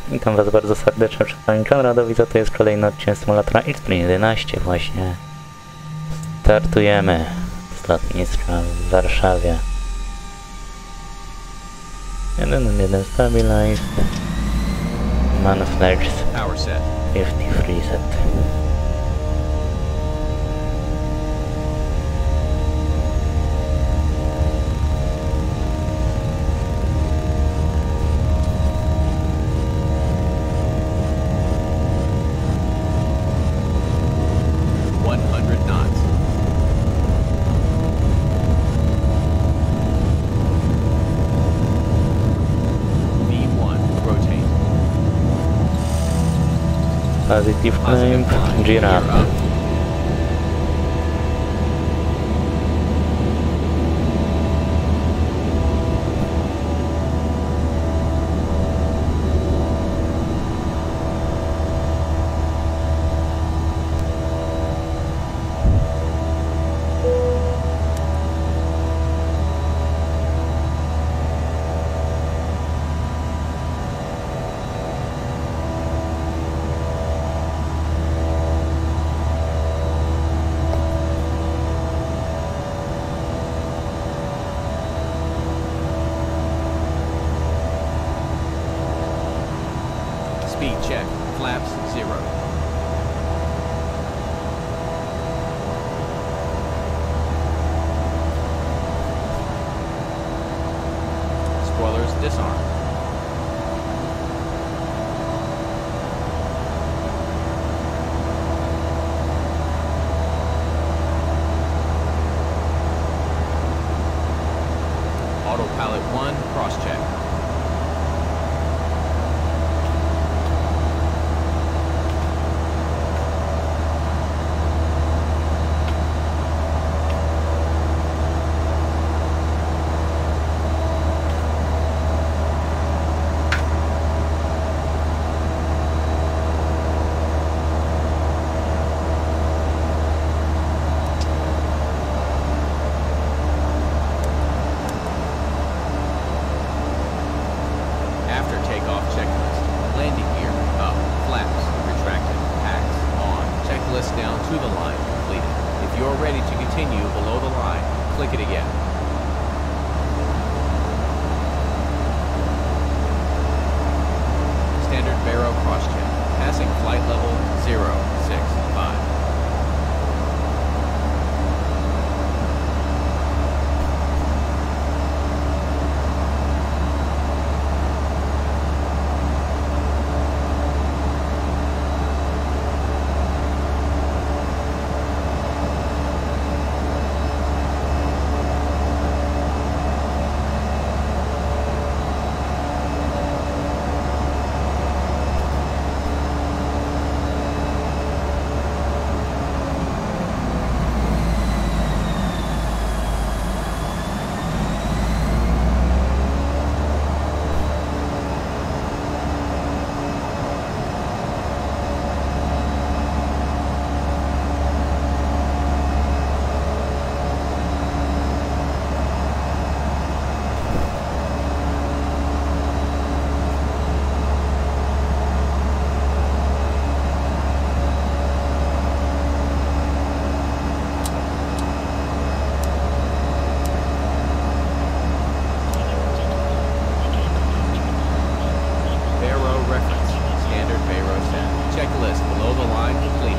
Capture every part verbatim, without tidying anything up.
Witam was bardzo serdecznie, przedstawiam Konradowica, to jest kolejny odcinek symulatora X-Plane jedenaście właśnie. Startujemy z lotniska w Warszawie. jeden jeden Stabilize. Manflex pięćdziesiąt trzy set. Positive climb, giraffe. Speed check, flaps zero. Spoilers disarmed. Autopilot one, cross-check. Down to the line completed. If you're ready to continue below the line, click it again. Standard Barrow cross-check. Passing flight level zero six five. Checklist below the line completed.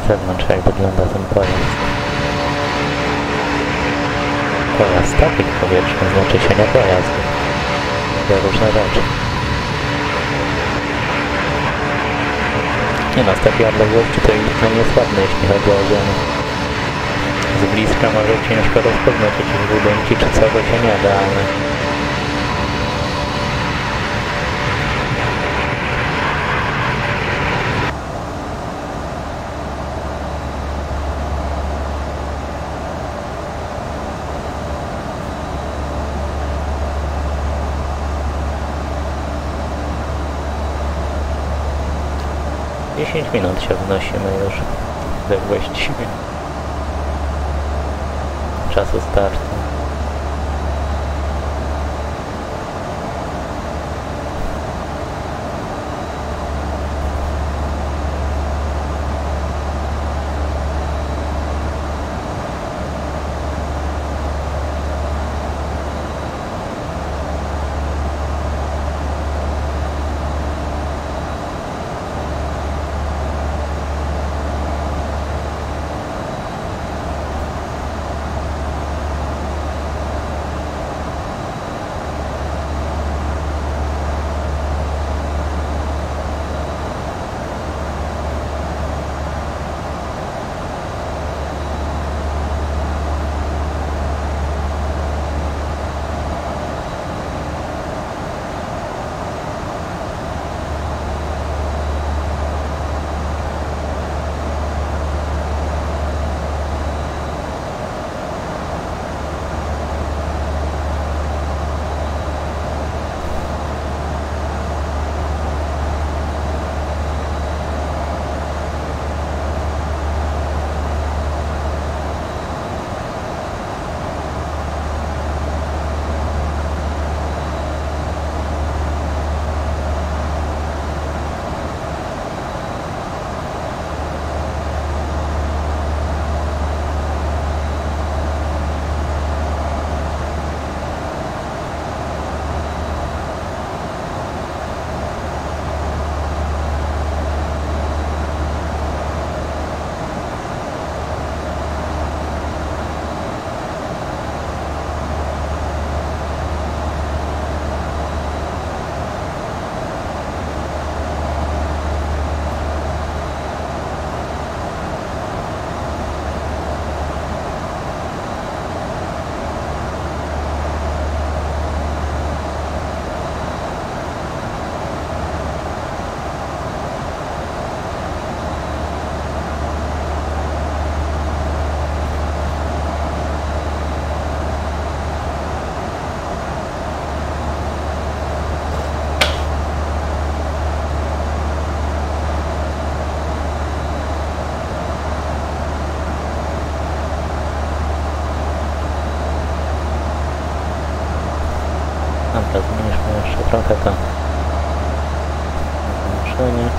zewnątrz, jak wygląda ten pojazd. Pojazd, statek powietrzny, znaczy się nie pojazd. To różne rzeczy. Nie no, z takiej odległości to ich nie jest ładny, jeśli chodzi o ziemię. Z bliska może ciężko rozpoznać jakieś budynki czy co, to się nie da, ale... dziesięć minut się wnosimy już, tak właściwie. Czasu startu. Dobra, zmniejszmy jeszcze trochę to zmniejszenie.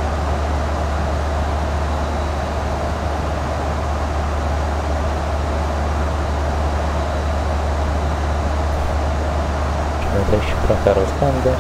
Trzeba też się trochę rozpędzać.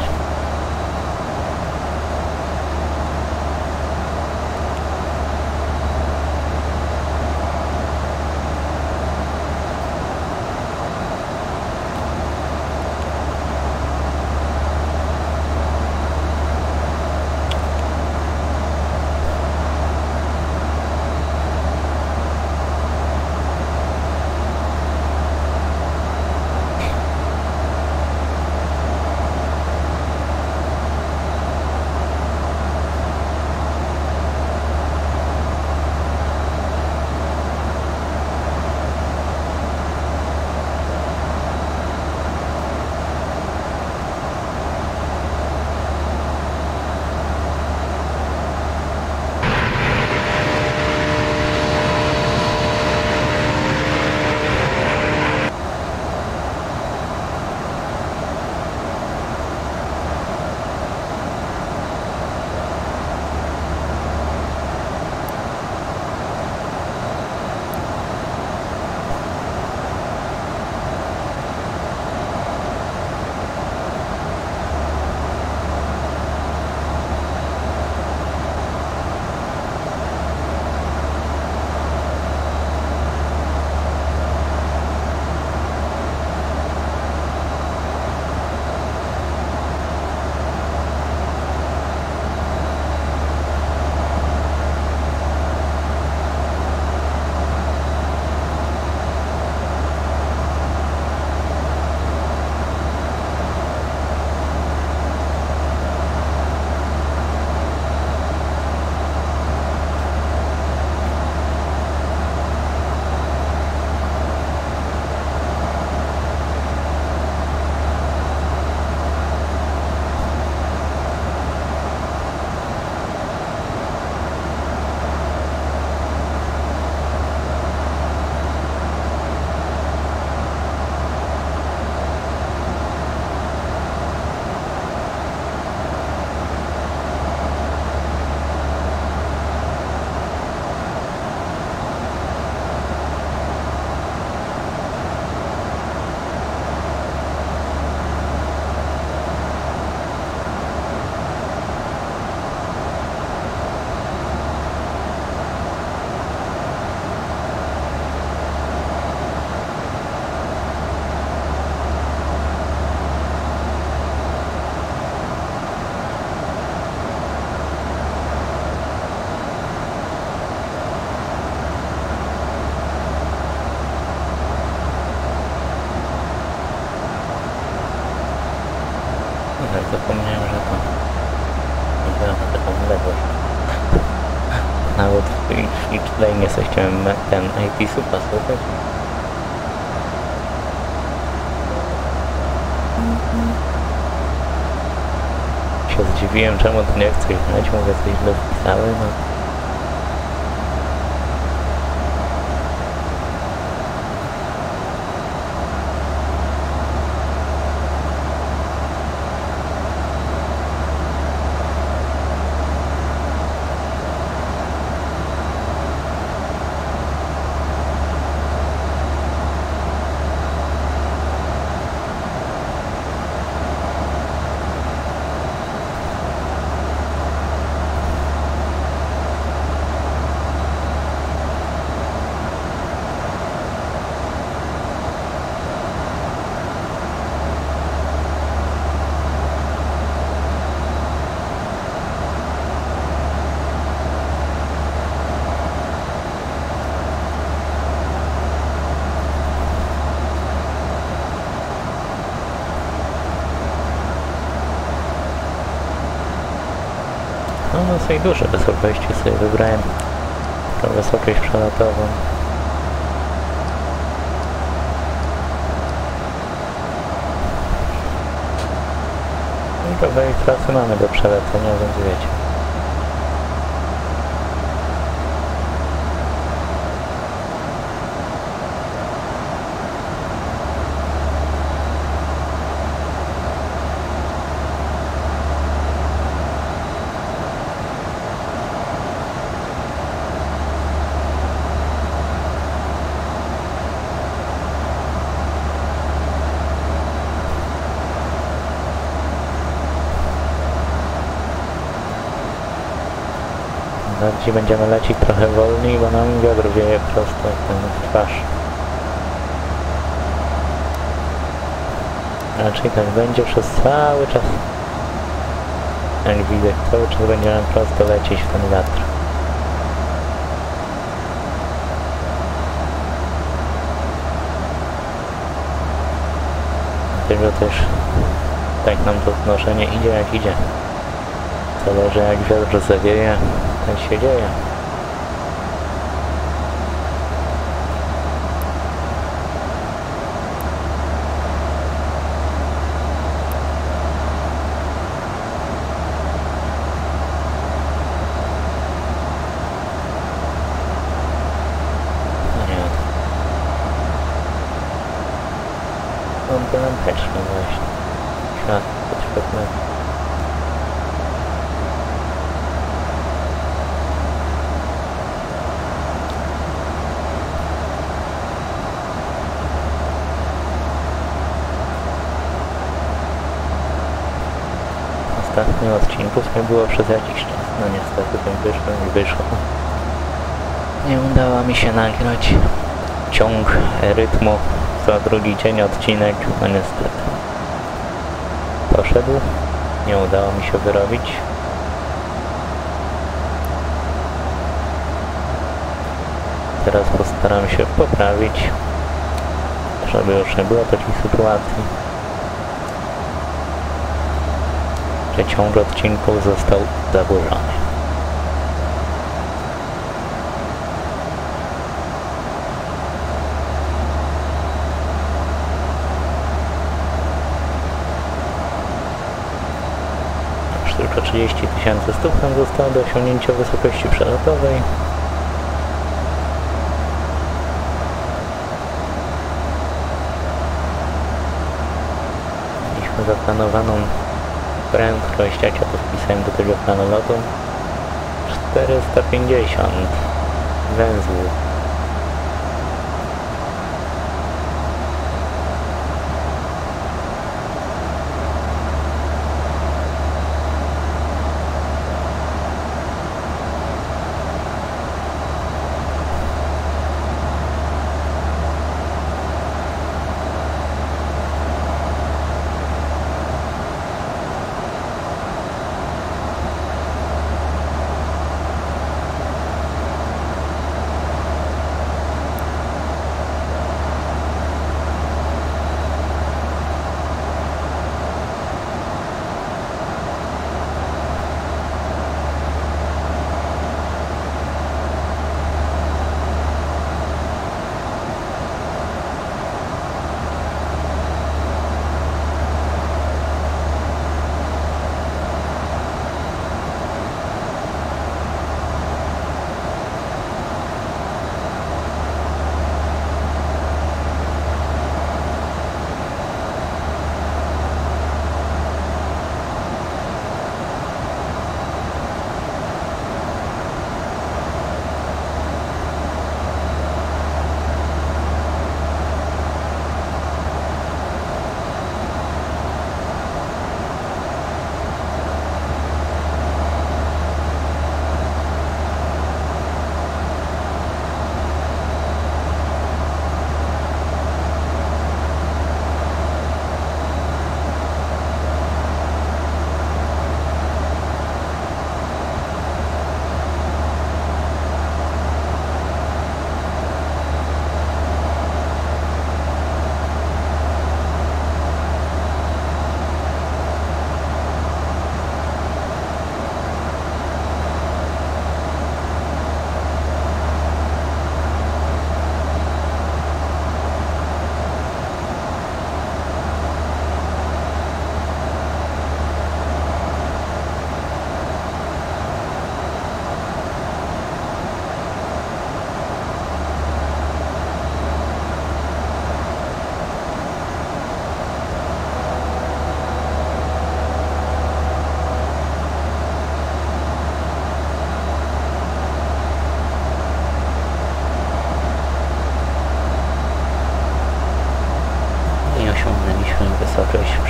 Ale zapomniałem, że to nie była na taką odległość. Nawet w X Lane coś chciałem ten I P supa słuchać. Się zdziwiłem, czemu to nie chce grać, mówię, coś źle wpisały, no. No dosyć duże wysokości sobie wybrałem. Tą wysokość przelotową. I kawałek trasy mamy do przelecenia, więc wiecie. Bardziej będziemy lecieć trochę wolniej, bo nam wiadro wieje prosto w twarz. Raczej tak będzie przez cały czas. Jak widzę, cały czas będziemy prosto lecieć w ten wiatr. Dlatego też tak nam to znoszenie idzie jak idzie. Zależy jak wiatr zawieje, tak się dzieje. No nie. Mam tę lampeczkę właśnie. Światło podświetlone. Ostatnich odcinków nie było przez jakiś czas, no niestety ten wyszło i wyszło. Nie udało mi się nagrać ciąg rytmu za drugi dzień odcinek, no niestety. Poszedł, nie udało mi się wyrobić. Teraz postaram się poprawić, żeby już nie było takiej sytuacji, że ciąg odcinków został zaburzony. Już tylko trzydzieści tysięcy stóp nam zostało do osiągnięcia wysokości przelotowej. Mieliśmy zaplanowaną prędkość, jak ja to wpisałem do tego planu lotu, czterysta pięćdziesiąt węzłów.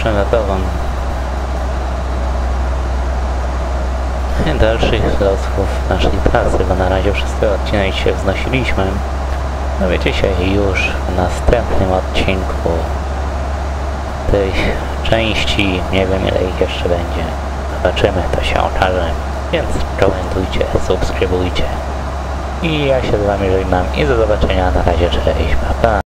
przelotową. Dalszych losów naszej trasy, bo na razie wszystkie odcinek się wznosiliśmy. Dowiecie się już w następnym odcinku tych części. Nie wiem, ile ich jeszcze będzie. Zobaczymy, to się okaże. Więc komentujcie, subskrybujcie. I ja się z wami żegnam i do zobaczenia. Na razie, cześć.